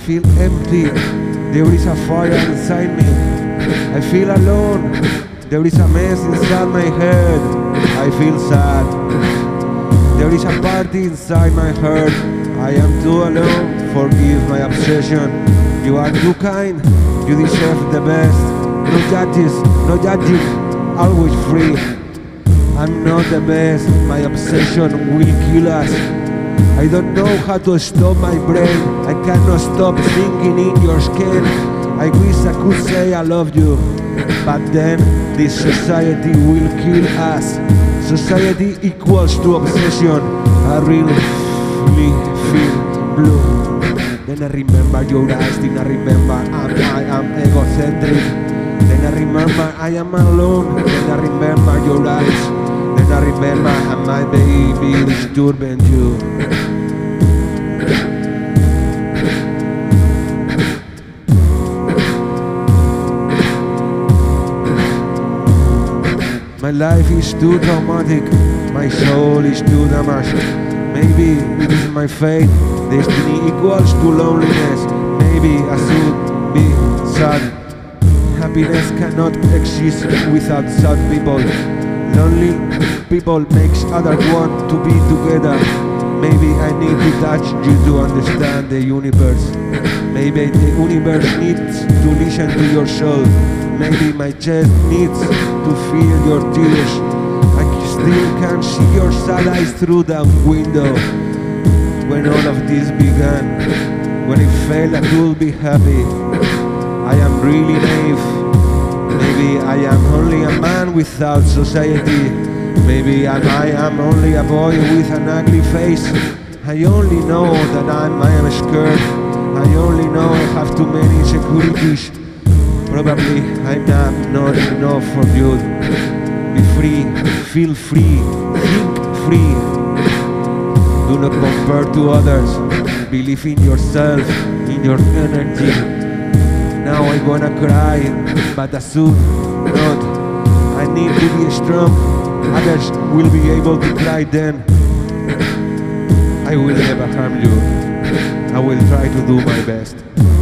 feel empty. There is a fire inside me. I feel alone. There is a mess inside my head. I feel sad. There is a party inside my heart. I am too alone. Forgive my obsession. You are too kind. You deserve the best. No judges, no judging. Always free. I'm not the best. My obsession will kill us. I don't know how to stop my brain. I cannot stop thinking in your skin. I wish I could say I love you, but then this society will kill us. Society equals to obsession. I really feel blue. Then I remember your eyes. Then I remember I am egocentric. Then I remember I am alone. Then I remember your eyes. Then I remember my baby disturbing you. My life is too traumatic, my soul is too damaged. Maybe it is my fate, destiny equals to loneliness. Maybe I should be sad. Happiness cannot exist without sad people. Lonely people makes others want to be together. Maybe I need to touch you to understand the universe. Maybe the universe needs to listen to your soul. Maybe my chest needs to feel your tears. I still can see your sad eyes through that window. When all of this began, when I felt I could be happy, I am really naive. Maybe I am only a man without society. Maybe I am only a boy with an ugly face. I only know that I am scared. I only know I have too many insecurities. Probably I'm not enough for you. Be free, feel free, think free. Do not compare to others. Believe in yourself, in your energy. Now I'm gonna cry, but I should not. I need to be strong. Others will be able to cry then. I will never harm you. I will try to do my best.